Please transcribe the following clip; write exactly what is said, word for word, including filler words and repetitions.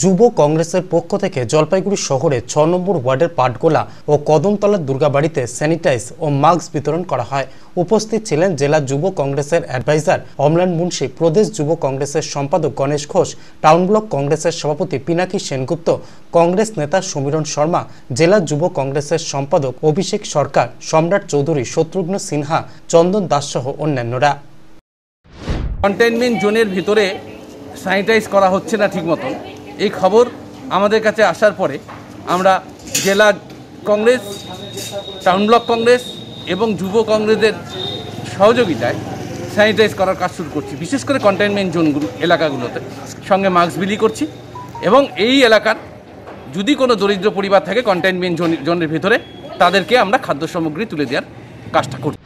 যুব কংগ্রেসের পক্ষ থেকে জলপাইগুড়ি শহরে ছ নম্বর ওয়ার্ডের পাটগোলা ও কদমতলার দুর্গাবাড়িতে স্যানিটাইজ ও মাস্ক বিতরণ করা হয়। উপস্থিত ছিলেন জেলা যুব কংগ্রেসের অ্যাডভাইজার অমলান মুন্সি, প্রদেশ যুব কংগ্রেসের সম্পাদক গণেশ ঘোষ, টাউন ব্লক কংগ্রেসের সভাপতি পিনাকি সেনগুপ্ত, কংগ্রেস নেতা সমীরণ শর্মা, জেলা যুব কংগ্রেসের সম্পাদক অভিষেক সরকার, সম্রাট চৌধুরী, শত্রুঘ্ন সিনহা, চন্দন দাস সহ অন্যান্যরা। কন্টেইনমেন্ট জোনের ভিতরে স্যানিটাইজ করা হচ্ছে না ঠিক মতন, এই খবর আমাদের কাছে আসার পরে আমরা জেলা কংগ্রেস, টাউন ব্লক কংগ্রেস এবং যুব কংগ্রেসের সহযোগিতায় স্যানিটাইজ করার কাজ শুরু করছি। বিশেষ করে কন্টেইনমেন্ট জোনগুলো এলাকাগুলোতে সঙ্গে মাস্ক বিলি করছি এবং এই এলাকার যদি কোনো দরিদ্র পরিবার থাকে কন্টেইনমেন্ট জোন জোনের ভিতরে তাদেরকে আমরা খাদ্য সামগ্রী তুলে দেওয়ার কাজটা করছি।